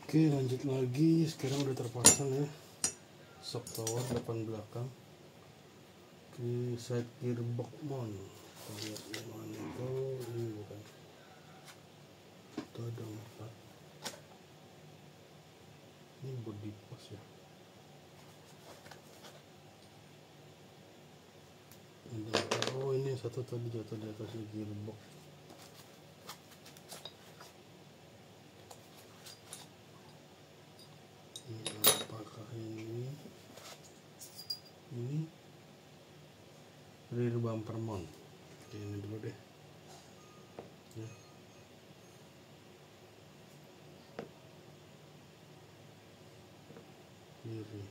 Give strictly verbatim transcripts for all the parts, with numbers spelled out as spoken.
Oke, lanjut lagi. Sekarang udah terpasang ya shock tower depan belakang di side gearbox mount. Lihat yang mana itu, ini bukan, itu ada empat. Ini body post ya, ada, oh ini satu tadi jatuh di atas gearbox. Apakah ini ini rear bumper mount? Oke, ini dulu deh ya. Kiri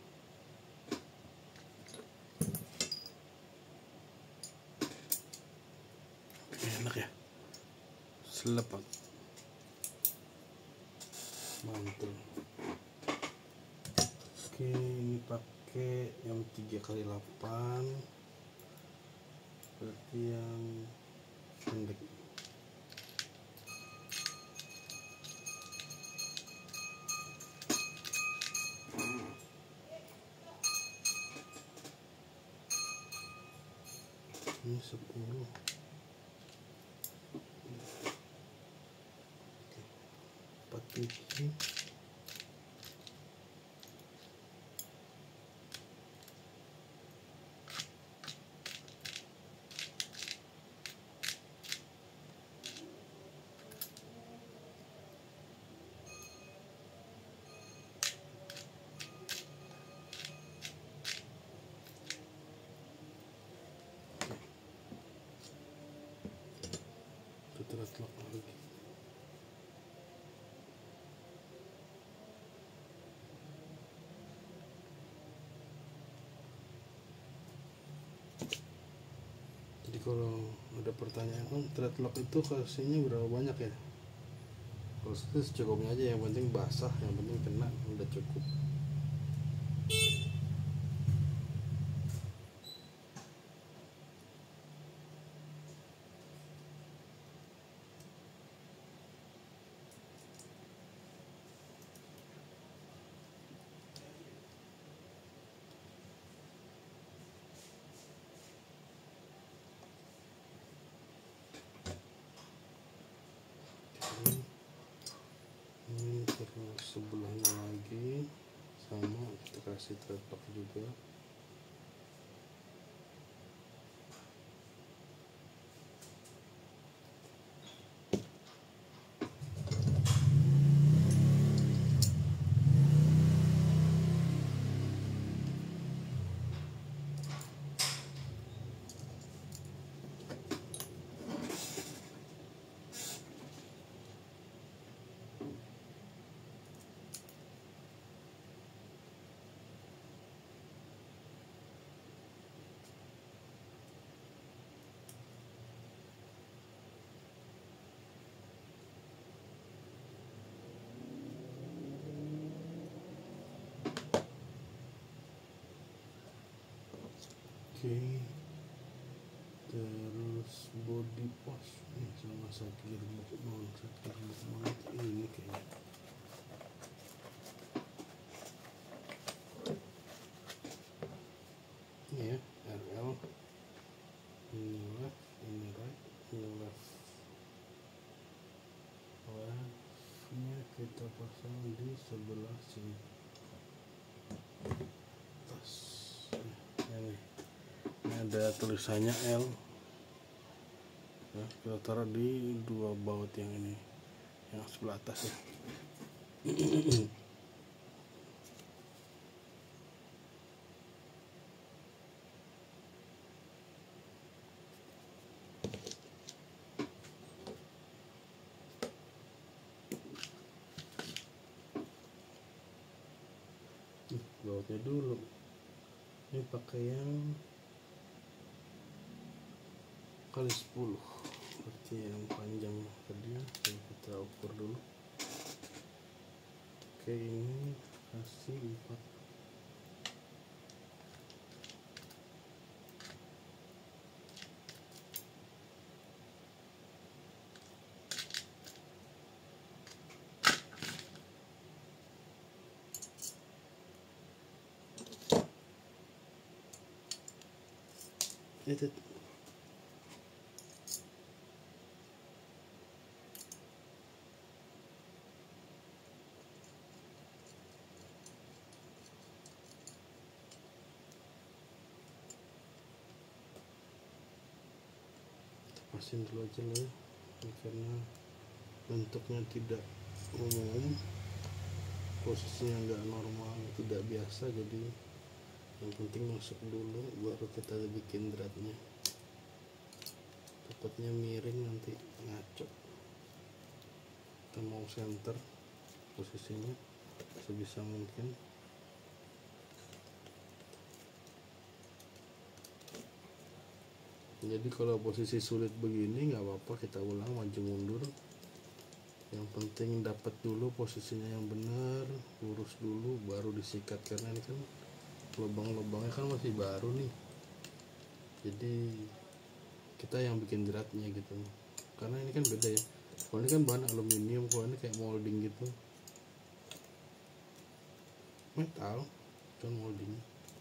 enak ya, selepak mantul. Oke, ini pakai yang tiga kali delapan, berarti yang pendek. Ini sepuluh. Empat biji. Terus lock lagi. Jadi kalau ada pertanyaan, kan thread lock itu kasihnya berapa banyak ya? Kalau itu secukupnya aja, yang penting basah, yang penting kena, udah cukup. Ini terus sebelahnya lagi sama, kita kasih thread lock juga. Oke, terus body post nih sama side gearbox mount. Side gearbox mount ini kayaknya. Ini ya, R L. Ini left, ini right, ini left. Leftnya kita pasang di sebelah sini. Tas. Ini. Ini ada tulisannya L. Ya, kita taruh di dua baut yang ini, yang sebelah atas ya. Bautnya dulu. Ini pakai yang kali sepuluh, berarti yang panjang tadi. Kita ukur dulu. Oke, ini kasih empat. itu pasin dulu aja lah ya, karena bentuknya tidak umum, posisinya nggak normal, tidak biasa, jadi yang penting masuk dulu baru kita bikin dratnya. Takutnya miring nanti ngaco. Kita mau center posisinya sebisa mungkin. Jadi kalau posisi sulit begini nggak apa-apa, kita ulang maju mundur. Yang penting dapat dulu posisinya yang benar, lurus dulu baru disikat, karena ini kan lubang-lubangnya kan masih baru nih. Jadi kita yang bikin jeratnya gitu. Karena ini kan beda ya. Kalau ini kan bahan aluminium, kalau ini kayak molding gitu. Metal kan molding.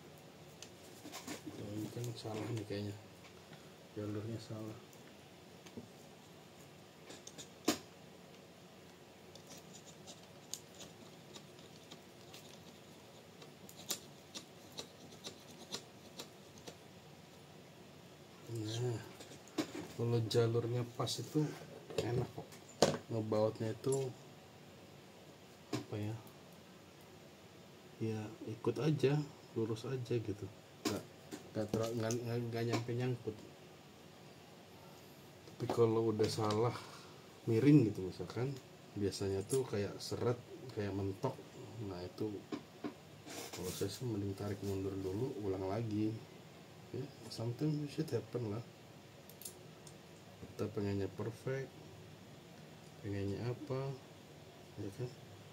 Nah, ini kan salah nih kayaknya. Jalurnya salah. Nah, kalau jalurnya pas itu enak kok. Ngebautnya itu apa ya? Ya ikut aja, lurus aja gitu. Nggak nggak ter- nggak, nggak nyampe nyangkut. Tapi kalau udah salah miring gitu misalkan, biasanya tuh kayak seret, kayak mentok. Nah itu kalau saya sih mending tarik mundur dulu, ulang lagi ya. Sometimes shit happen lah. Kita pengennya perfect, pengennya apa ya kan.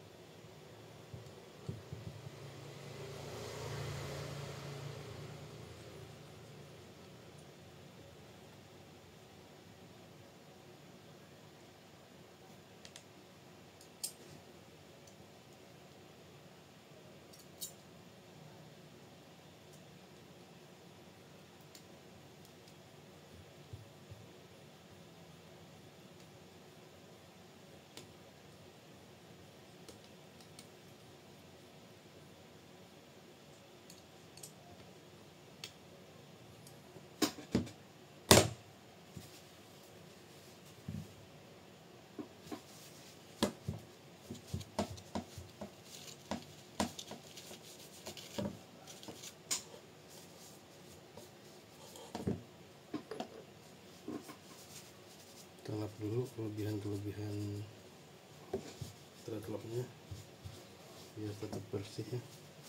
Kita lap dulu kelebihan-kelebihan thread locknya biar tetap bersih ya.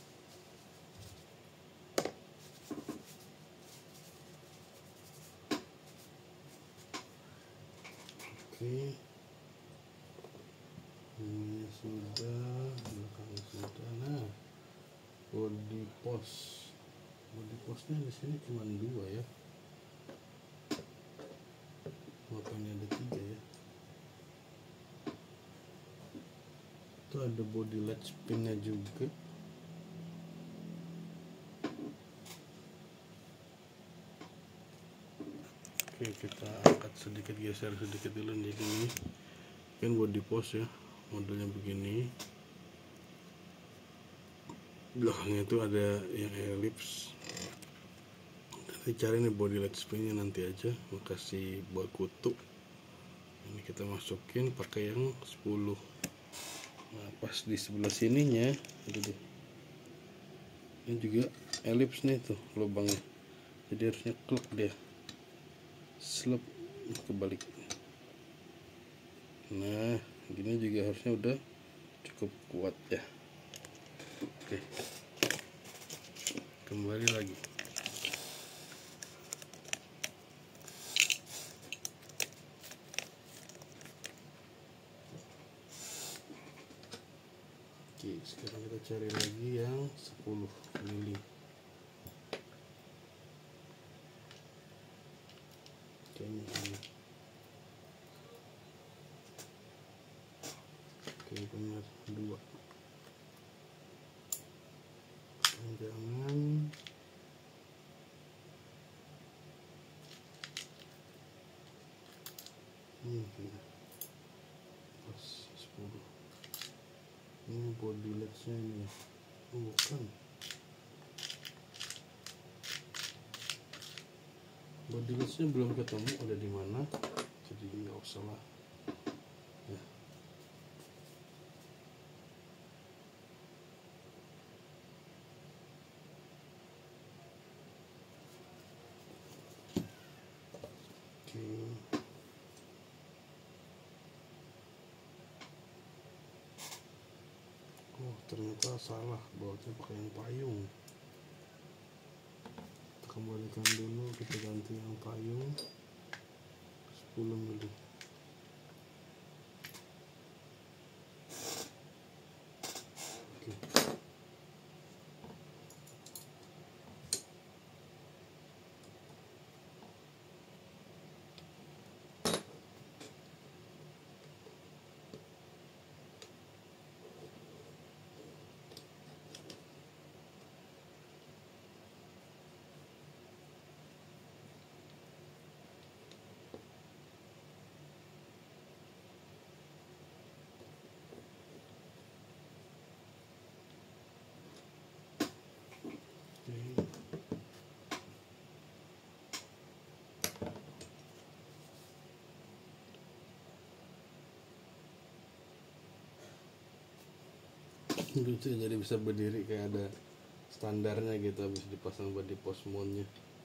Oke, ini sudah, belakangnya sudah. Nah, body post, body postnya di sini cuma dua ya, makanya ada tiga ya. Itu ada body latch pinnya juga. Oke, kita angkat sedikit, geser sedikit dulu nih. Ini kan body post ya, modelnya begini. Belakangnya itu ada yang ellipse. Nanti cari nih body latch pinnya nanti aja, mau kasih buat kutu. Ini kita masukin pakai yang sepuluh. Nah, pas di sebelah sininya itu deh. Ini juga ellipse nih tuh lubangnya. Jadi harusnya klek dia. Slep kebalik. Nah, gini juga harusnya udah cukup kuat ya. Oke. Kembali lagi. Oke, sekarang kita cari lagi yang sepuluh mili. Kayaknya ini. Oke, benar dua. Panjangan Ini body lights-nya ini ya. Oh, bukan. Body lights-nya belum ketemu ada di mana, jadi nggak usah lah ya. Oke. Oh, ternyata salah, bautnya pakai yang payung. Kita kembalikan dulu, kita ganti yang payung sepuluh mili. Oke. Lucu, jadi bisa berdiri kayak ada standarnya gitu habis dipasang body post mount-nya.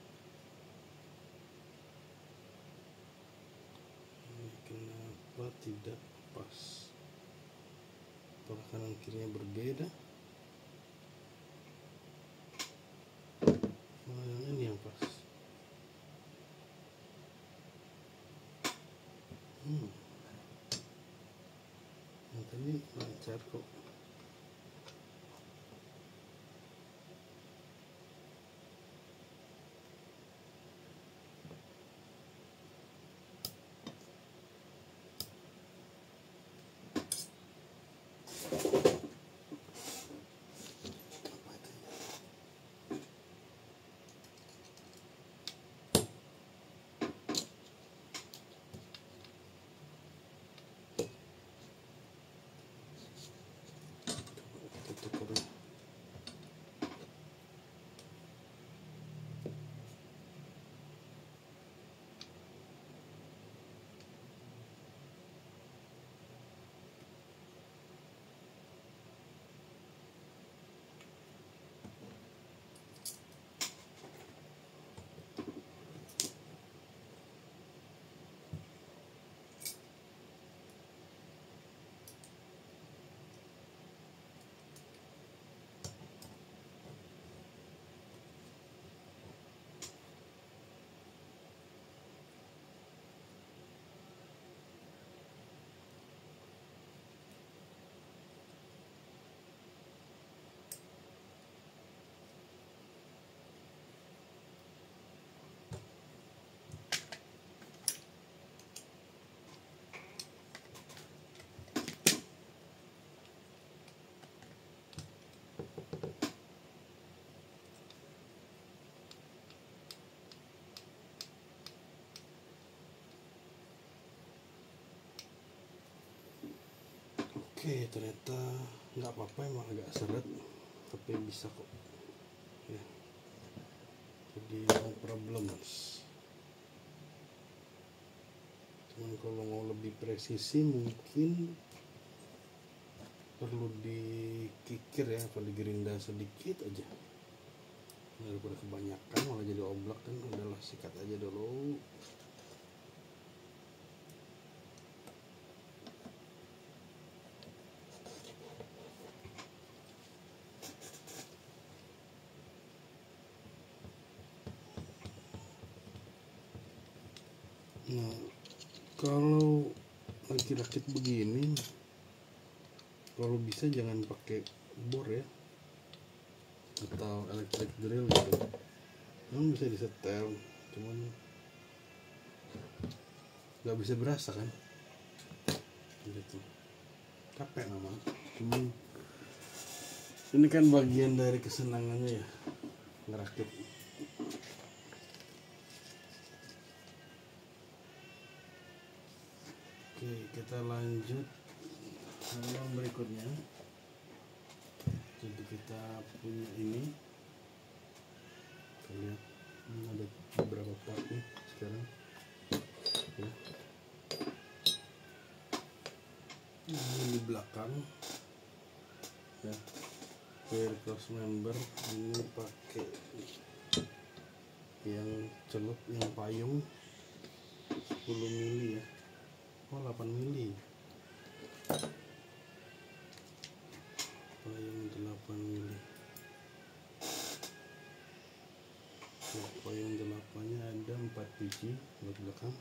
Ini kenapa tidak pas? Apakah kanan kirinya berbeda? Oh, yang ini yang pas. Hmm. Yang tadi lancar kok. Kita tukar. Oke, ternyata nggak apa-apa, emang agak seret, tapi bisa kok ya. Jadi no problems. Cuman kalau mau lebih presisi mungkin perlu dikikir ya, atau digerinda sedikit aja daripada kebanyakan malah jadi oblak kan. Udahlah, sikat aja dulu. Nah, kalau lagi rakit begini, kalau bisa jangan pakai bor ya, atau electric drill gitu. Memang bisa disetel, cuman nggak bisa berasa kan, gitu. Capek memang, cuman ini kan bagian dari kesenangannya ya, ngerakit. Oke, kita lanjut hal yang berikutnya. Jadi kita punya ini, kita lihat ini ada beberapa part nih sekarang ya. Ini di belakang ya, rear cross member ini pakai yang celup, yang payung sepuluh mili ya, oh delapan mili, payung delapan mili ya, payung delapannya ada empat biji buat belakang.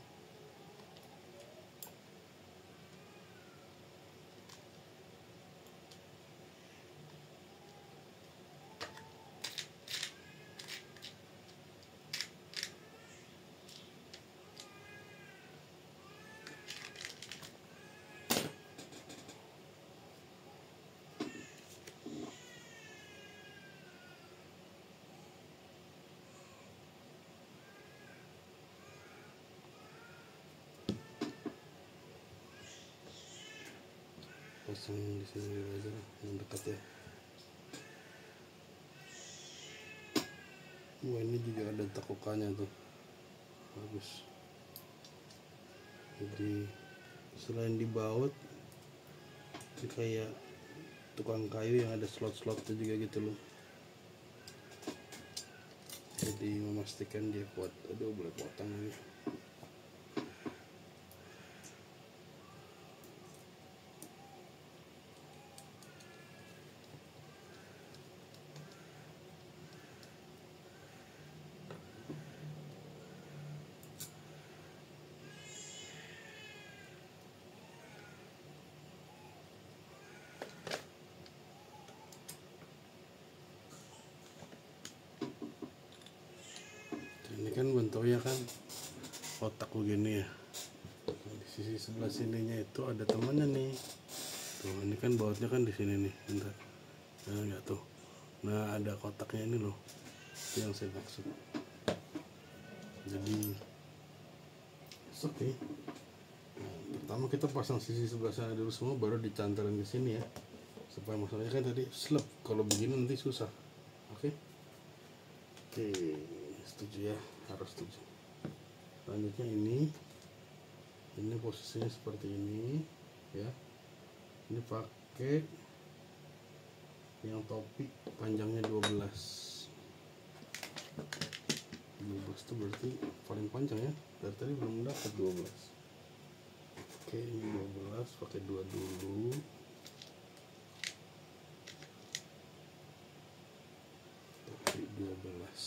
Pasang di sini aja yang dekat ya. Wah, ini juga ada takukannya tuh, bagus. Jadi selain dibaut, ini kayak tukang kayu yang ada slot-slotnya juga gitu loh. Jadi memastikan dia kuat. Aduh, boleh potong ini. Ini kan bentuknya kan kotak begini ya. Nah, di sisi sebelah sininya itu ada temannya nih. Tuh, ini kan bautnya kan di sini nih. Bentar. Nah, enggak tuh. Nah, ada kotaknya ini loh. Itu yang saya maksud. Jadi oke. Okay. Nah, pertama kita pasang sisi sebelah sana dulu semua, baru dicantelin ke sini ya. Supaya masalahnya kan tadi slep. Kalau begini nanti susah. Oke. Okay? Oke, okay. Setuju ya, harus setuju. Selanjutnya ini ini posisinya seperti ini ya. Ini pakai yang topi panjangnya dua belas. dua belas itu berarti paling panjang ya. Dari tadi belum dapat dua belas. Oke, ini dua belas, pakai dua dulu. Pakai dua belas.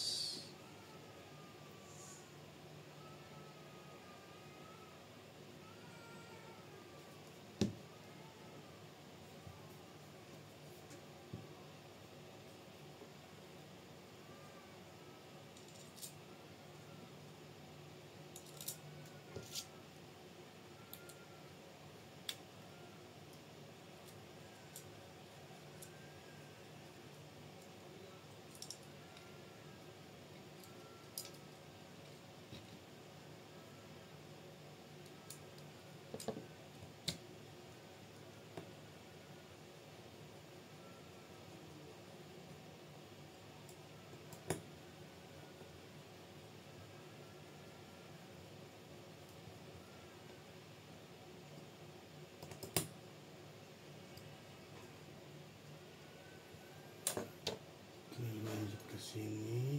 Lanjut ke sini.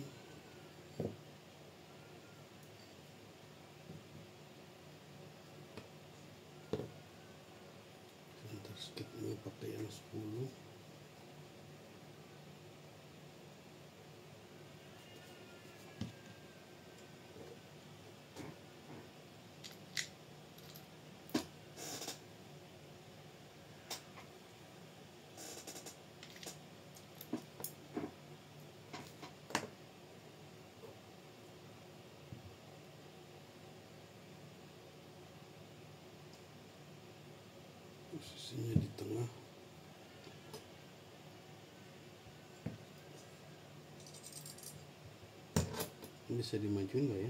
Sebentar, skip ini pakai yang sepuluh. Posisinya di tengah. Ini bisa dimajuin nggak ya?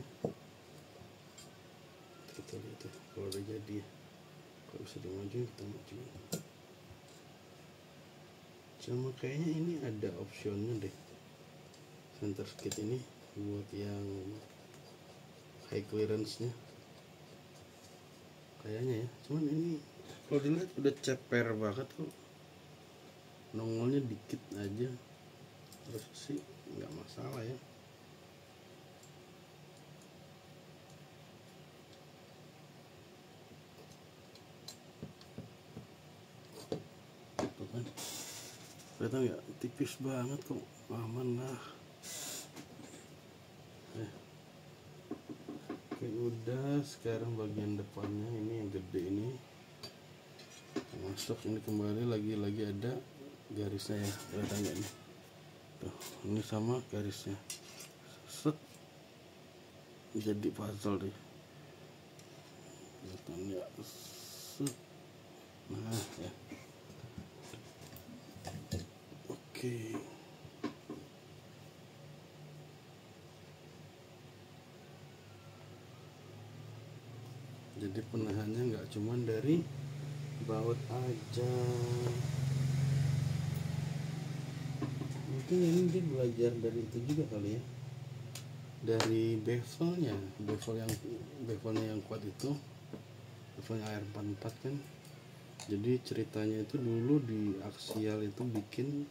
Kita lihat ya, kalau udah jadi. Kalau bisa dimajuin kita majuin. Sama kayaknya ini ada optionnya deh, center skid ini buat yang high clearance nya kayaknya ya. Cuman ini kalau dilihat udah ceper banget kok, nongolnya dikit aja, terus sih nggak masalah ya. Tuh kan, kelihatan nggak, tipis banget kok, aman lah. eh. Oke udah, sekarang bagian depannya ini yang gede ini masuk, ini kembali lagi-lagi ada garisnya ya, kelihatan nggak nih? Tuh, ini sama garisnya, set, jadi puzzle deh, kelihatan ya, set. Nah ya, oke. Jadi penahannya nggak cuman dari baut aja, mungkin ini dia belajar dari itu juga kali ya, dari bevelnya, bevel yang bevelnya yang kuat itu, bevelnya A R empat puluh empat kan. Jadi ceritanya itu dulu di aksial itu bikin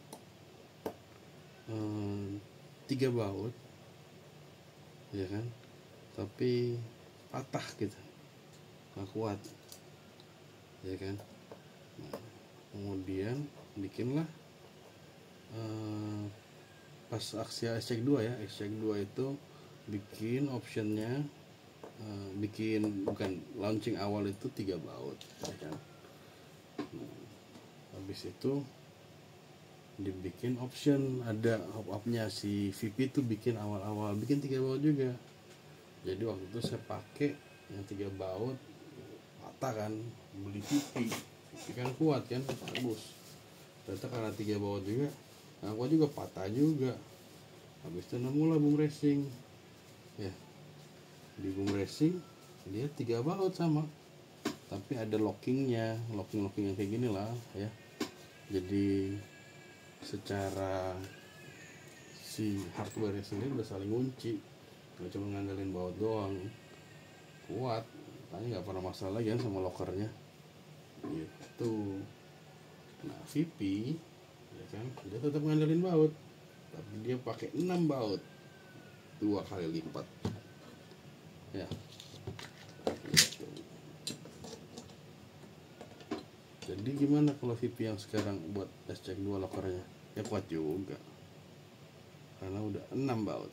eh, tiga baut ya kan, tapi patah gitu, nggak kuat ya kan. Nah, kemudian bikinlah eh, pas aksial S C dua ya, S C dua itu bikin optionnya, eh, bikin bukan launching awal itu tiga baut ya kan. Nah, habis itu dibikin option, ada hop-upnya, si V P itu bikin awal-awal bikin tiga baut juga. Jadi waktu itu saya pakai yang tiga baut, patah kan, beli V P, V P kan kuat kan, bagus. Ternyata karena tiga baut juga, nah kuat juga, patah juga. Habis itu nemulah boom racing ya, di boom racing dia tiga baut sama, tapi ada lockingnya, locking locking yang kayak gini lah ya. Jadi secara si hardware sendiri udah saling kunci, nggak cuma ngandelin baut doang, kuat, makanya nggak pernah masalah lagi kan sama lockernya gitu. Nah V P ya kan, dia tetap ngandelin baut, tapi dia pakai enam baut, dua kali lipat ya gitu. Jadi gimana kalau V P yang sekarang buat S C dua lockernya? Ya kuat juga, karena udah enam baut.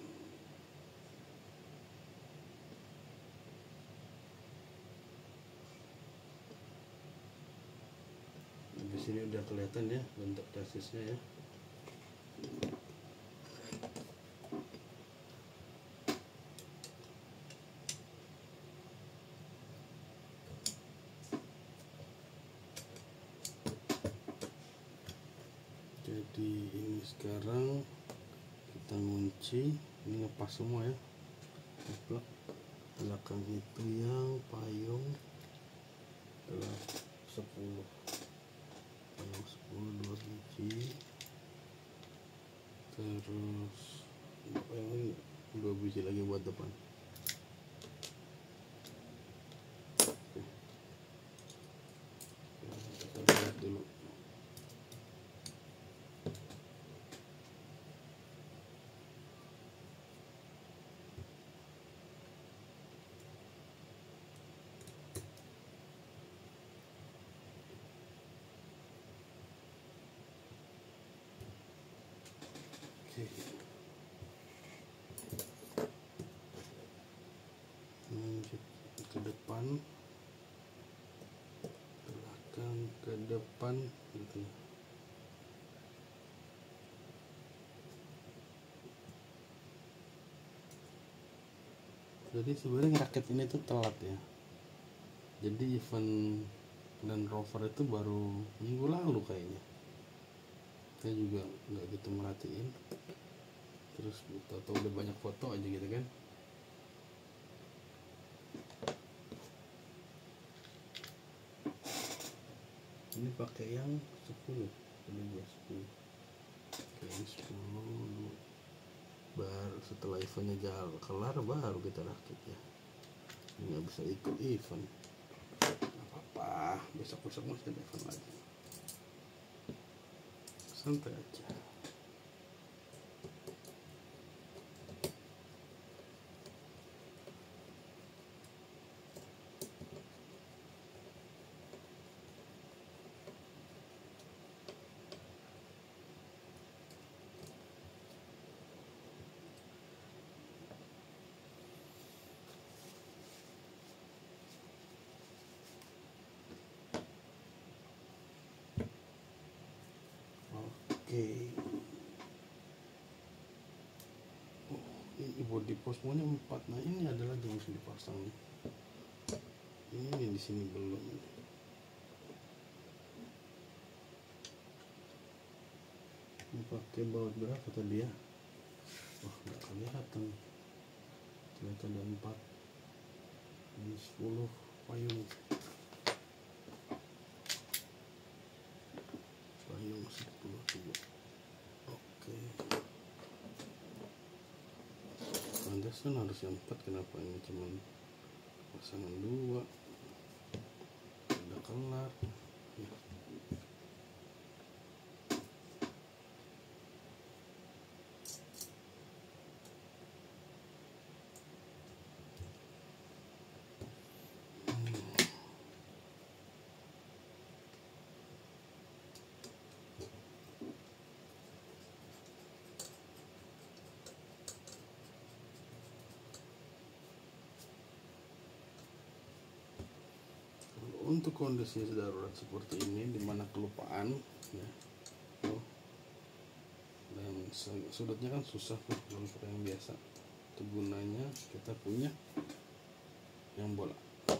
Di sini udah kelihatan ya bentuk chassisnya ya. Jadi ini sekarang kita ngunci, ini ngepas semua ya, ngeplak. Belakang itu yang payung adalah sepuluh, payung sepuluh, dua biji, terus payung ini dua biji lagi buat depan. Oke. Kita lihat dulu. Lanjut ke depan, belakang ke depan gitu. Jadi sebenarnya ngerakit ini tuh telat ya. Jadi event dan rover itu baru minggu lalu kayaknya. Saya juga nggak gitu merhatiin. Terus atau udah banyak foto aja gitu kan. Ini pakai yang sepuluh. dua sepuluh. Oke, ini sepuluh. Baru setelah eventnya jalan kelar baru kita rakit ya. Ini nggak bisa ikut event. Apa-apa, besok-besok masih ada event lagi. Santai aja. Oke. Oh, ini body postmonnya empat. Nah ini adalah yang harus dipasang nih. Ini di sini belum. Ini pakai baut berapa tadi ya? Wah nggak kelihatan. Ternyata ada empat. Ini sepuluh payung. Payung sepuluh juga. Oke. Pantesan harus yang empat, kenapa ini cuman pasangan dua? Udah kelar ya. Untuk kondisi darurat seperti ini, dimana kelupaan ya, oh, dan sudutnya kan susah tuh kalau pakai yang biasa. Itu gunanya kita punya yang bola.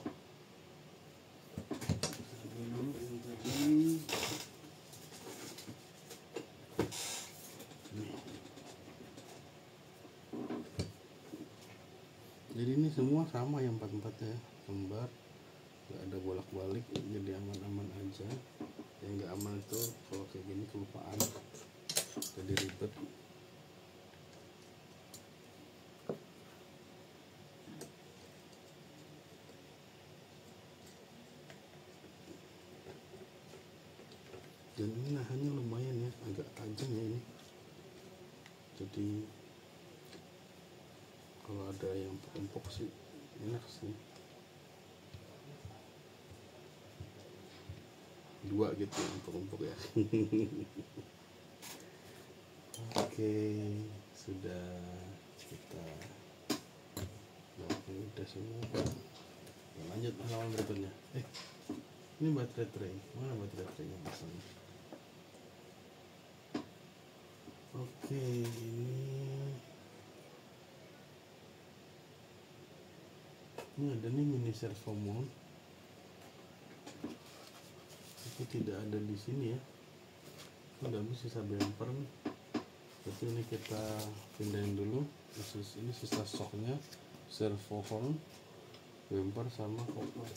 Dulu yang tadi nih. Jadi ini semua sama yang empat empatnya kembar. Gak ada bolak-balik, jadi aman-aman aja. Yang gak aman itu kalau kayak gini kelupaan, jadi ribet. Dan ini nahannya lumayan ya, agak tajam ya ini. Jadi kalau ada yang empuk sih enak sih. Dua gitu empuk-empuk ya. Oke, sudah kita udah semua. Lanjut halaman berikutnya. Eh, ini baterai tray. Mana baterai tray yang pasang? Oke, ini ini ada nih mini servo mount. Tidak ada di sini ya, udah habis sisa bumper nih. Jadi ini kita pindahin dulu. Ini sisa soknya, servo horn, bumper sama kopling.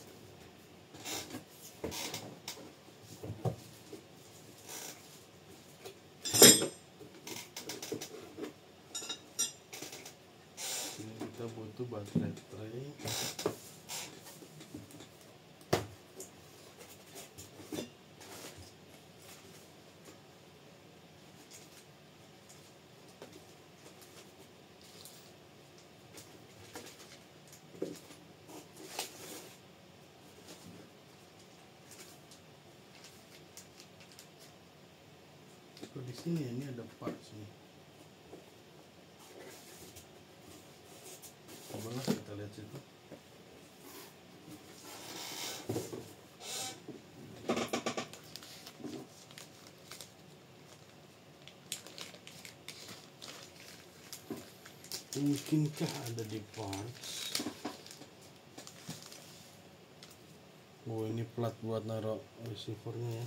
Ini kita butuh baterai tray. Di sini ini ada parts nih. Coba kita lihat situ. Mungkinkah ada di parts? Oh ini plat buat naruh receivernya ya.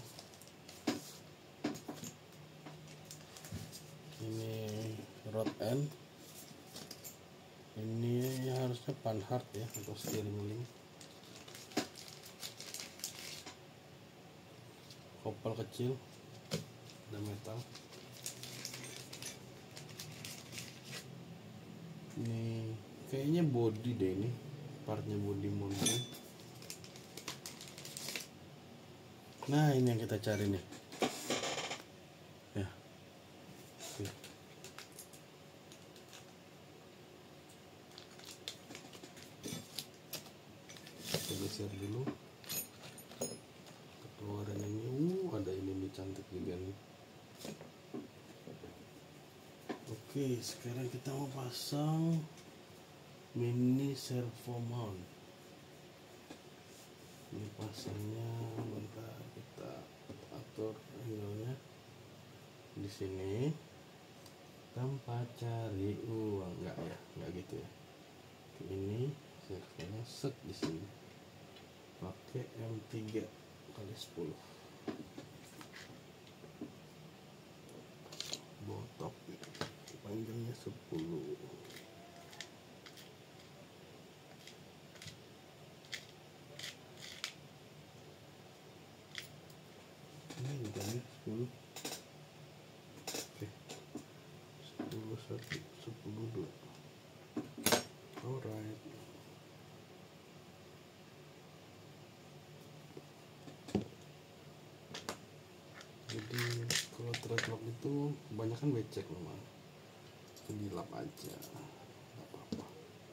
Ini rod end, ini harusnya panhard ya atau steering link. Kopel kecil, ada metal. Ini kayaknya body deh, ini partnya body mounting. Nah ini yang kita cari nih ya. Oke. Kita geser dulu, keluaran ini. Uh ada ini nih, cantik juga nih. Oke, sekarang kita mau pasang mini servo mount. Ini pasangnya, bentar kita atur angle-nya di sini. Tanpa cari uang, enggak ya, enggak gitu ya. Ini servonya set di sini. Pakai M tiga kali sepuluh. Botok panjangnya sepuluh. Ini juga ya sepuluh. Oke, sepuluh satu, sepuluh dua. Alright. Jadi kalau threadlock itu kebanyakan becek memang, dilap aja, nggak apa-apa.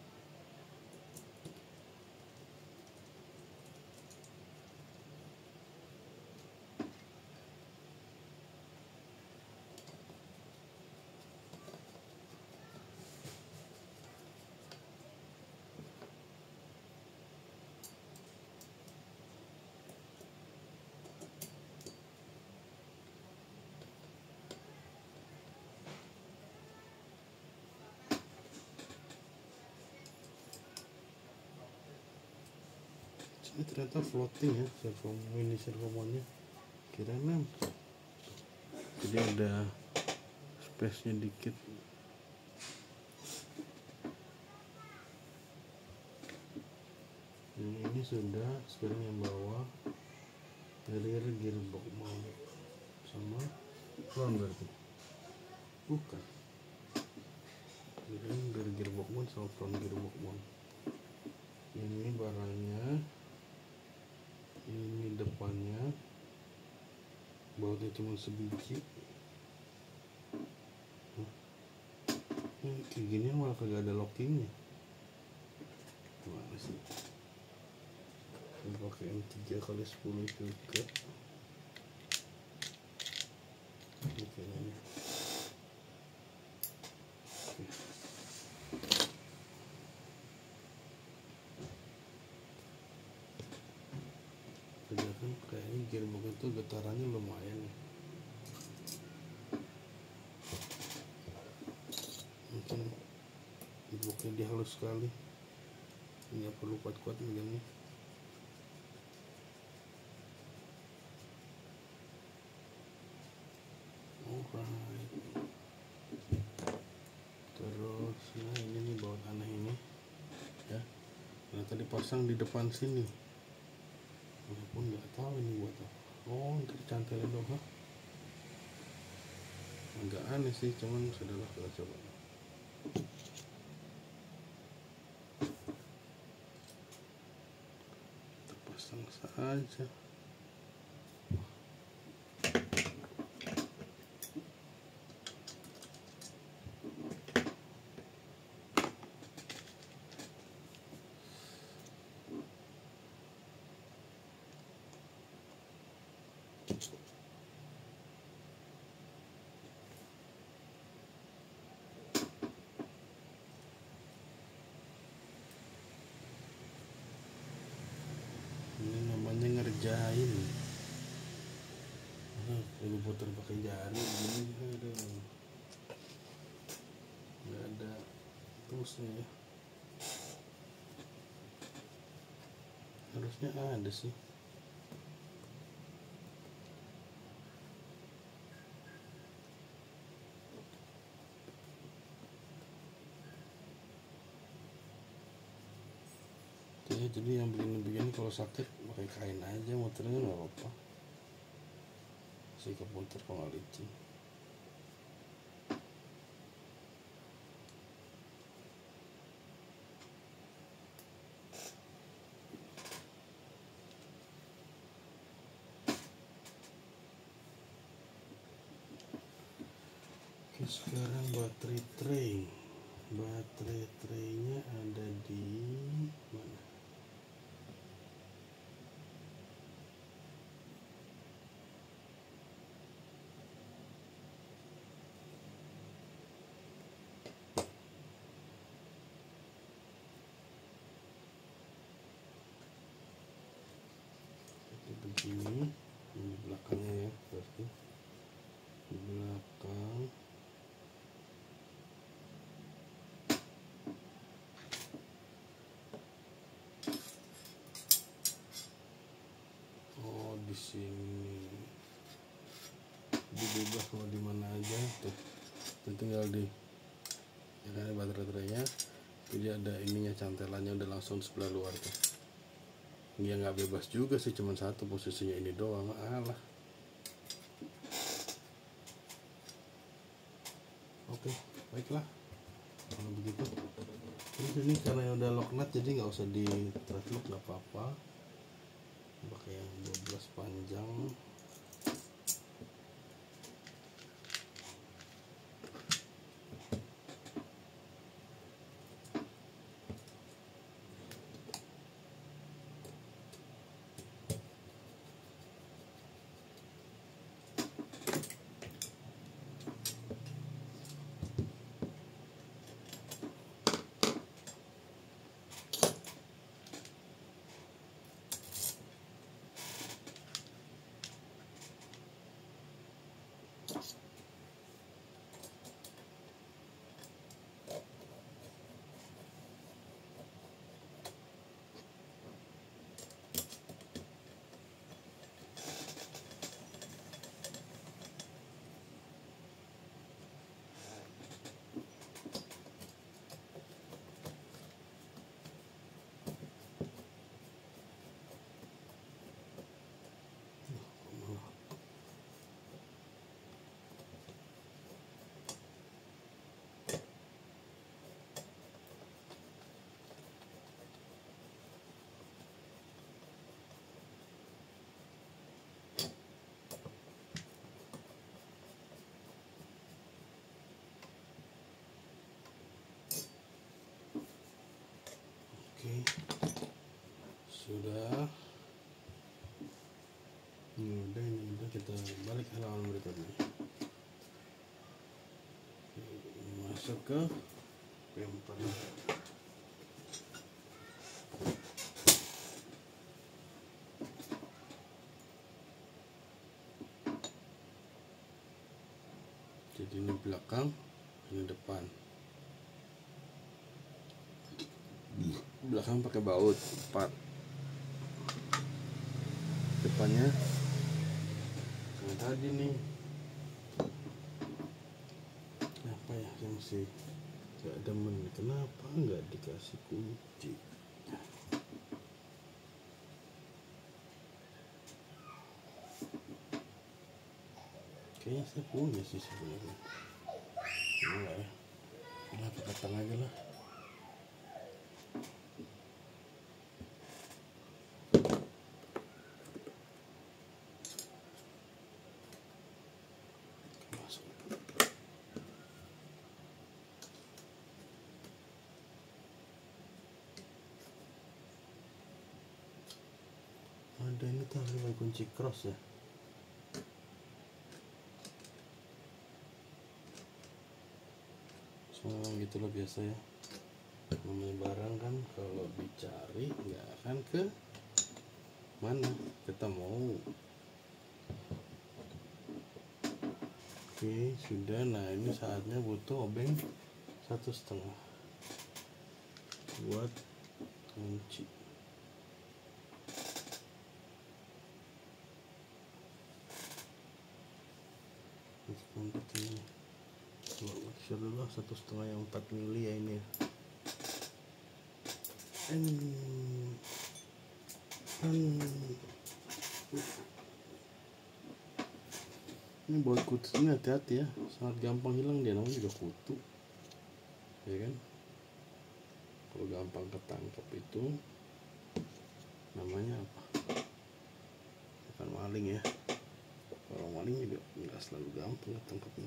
Ini ternyata floating ya, servo mini servo mountnya, kira-kira jadi ada space nya dikit. Ini, ini sudah. Sekarang yang bawah rear gearbox mount sama front berarti bukan, ini rear gearbox mount sama front gearbox mount. Ini barangnya, ini depannya, bautnya cuma sebiji. Ini kayak gini malah kagak ada lockingnya, gimana sih? Ini pakai M tiga kali sepuluh juga. Ini kayaknya. Oke. Kelihatan kayaknya gearbox itu getarannya lumayan ya. Mungkin gearboxnya dia halus sekali, nggak perlu kuat-kuat megangnya. Alright. Terus nah ini nih baut aneh ini ya, ternyata dipasang di depan sini, walaupun nggak tahu ini buat apa. Oh untuk dicantelin dong, ha? Agak aneh sih, cuman sudahlah, kita coba. Kita pasang saja. Ini namanya ngerjain. Nah, kalau putar pakai jari gini, aduh, nggak ada terusnya ya. Harusnya ada sih. Ya, jadi yang begini-begini kalau sakit pakai kain aja, muternya nggak apa-apa. kasih komputer kalau nggak licin. Oke, sekarang baterai tray. Baterai traynya ada di mana? Begini, ini belakangnya ya, berarti di belakang. Oh, di sini. Di bebas mau di mana aja tuh. Tinggal di ya kan baterai-baterainya. Jadi ada ininya, cantelannya udah langsung sebelah luar tuh. Ya nggak bebas juga sih, cuma satu posisinya ini doang. Alah. Oke, baiklah kalau begitu. Terus ini karena udah lock nut, jadi nggak usah di thread lock, nggak apa-apa. Pakai yang dua belas panjang. Oke, sudah. Ini udah, ini udah, kita balik halaman berikutnya. Masuk ke bumper. Jadi ini belakang, ini depan. Belakang pakai baut empat, depannya yang tadi nih. Apa ya yang sih gak demen, kenapa nggak dikasih kunci? Kayaknya saya punya sih sebenarnya. Enggak ya, udah ketang aja lah. Ada ini tali kunci cross ya. Semua gitu loh biasa ya. Namanya barang kan kalau dicari nggak akan ke mana kita mau. Oke, sudah. Nah, ini saatnya butuh obeng satu setengah buat kunci. Untuk ini coba dulu satu setengah yang empat mili ya ini. Ini kan Ini buat kutu ini hati-hati ya, sangat gampang hilang dia, namanya juga kutu, ya kan? Kalau gampang ketangkep itu namanya apa? Bukan maling ya. Kalau maling juga nggak selalu gampang ketangkepnya.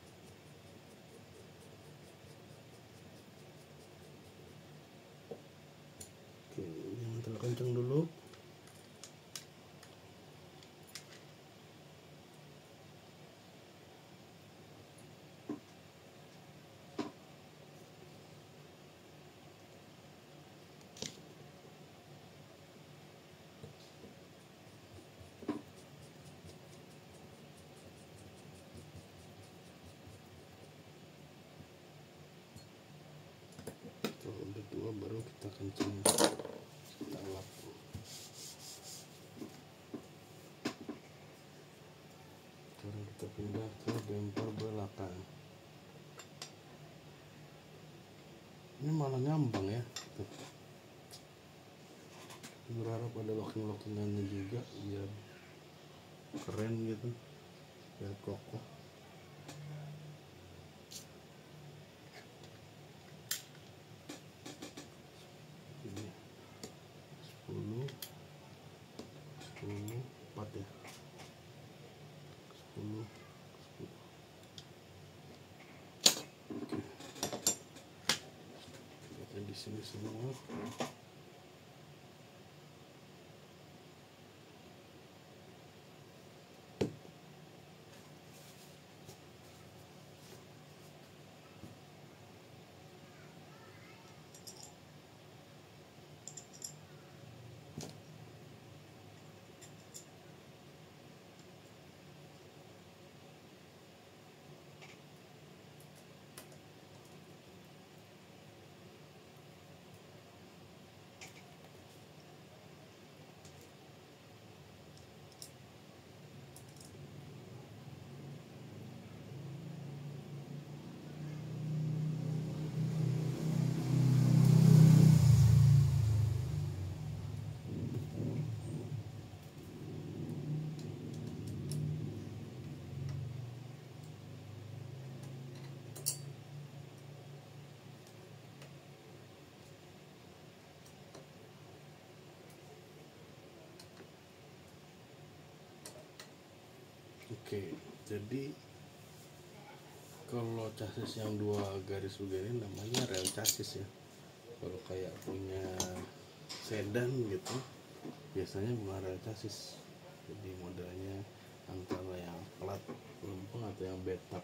Oke, jangan terlalu kencang dulu. Kedua baru kita kencang, kita lap. Sekarang kita pindah ke bumper belakang. Ini malah ngambang ya. Tuh. Berharap ada locking-lockingannya juga biar keren gitu, biar kokoh. sepuluh sepuluh empat ya, sepuluh sepuluh. Oke, kita di sini semua. Oke, jadi kalau chassis yang dua garis begini namanya rel chassis ya. Kalau kayak punya sedan gitu, biasanya bukan rel chassis. Jadi modelnya antara yang plat lempeng atau yang betap.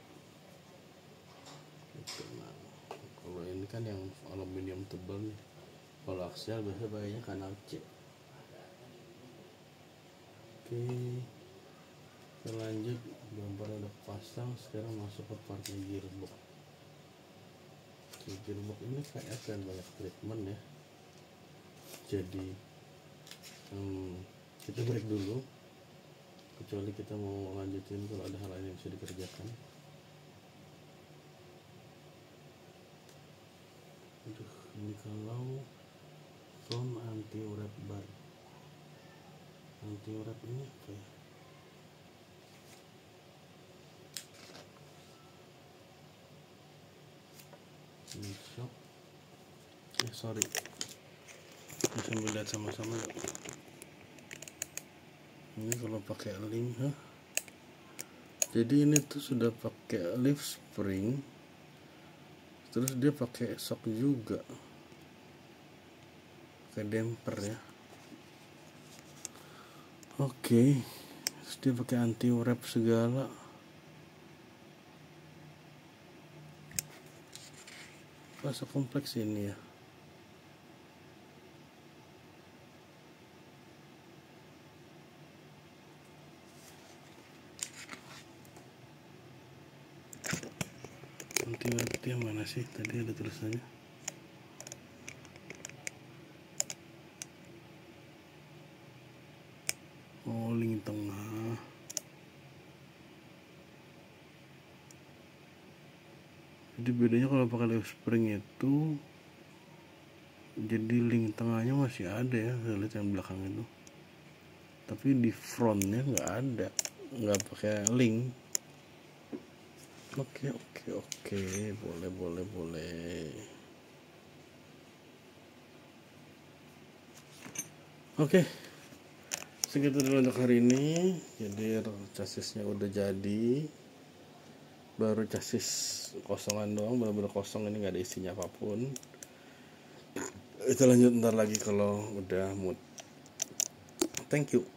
Gitu. Nah, kalau ini kan yang aluminium tebal nih. Kalau aksial biasanya pakainya kanal C. Oke. Kita lanjut, bumper udah pasang, sekarang masuk ke partnya gearbox. Oke, gearbox ini kayak akan banyak treatment ya. Jadi hmm, kita break dulu, kecuali kita mau lanjutin kalau ada hal lain yang bisa dikerjakan. Aduh, ini kalau from anti wrap bar, anti wrap ini apa ya? Ini shop, eh sorry, ini sambil lihat sama-sama. Ini kalau pakai link, huh? Jadi ini tuh sudah pakai leaf spring, terus dia pakai shock juga, pakai damper ya. Oke, terus dia pakai anti wrap segala. Masa kompleks ini ya. Anti wrap itu yang mana sih? Tadi ada tulisannya. Oh, link tengah. Jadi bedanya kalau pakai leaf spring itu, jadi link tengahnya masih ada ya, saya lihat yang belakang itu. Tapi di frontnya nggak ada, nggak pakai link. Oke oke oke, boleh boleh boleh. Oke, segitu dulu untuk hari ini. Jadi chassisnya udah jadi, baru chassis kosongan doang, bener-bener kosong, ini nggak ada isinya apapun. Kita lanjut ntar lagi kalau udah mood. Thank you.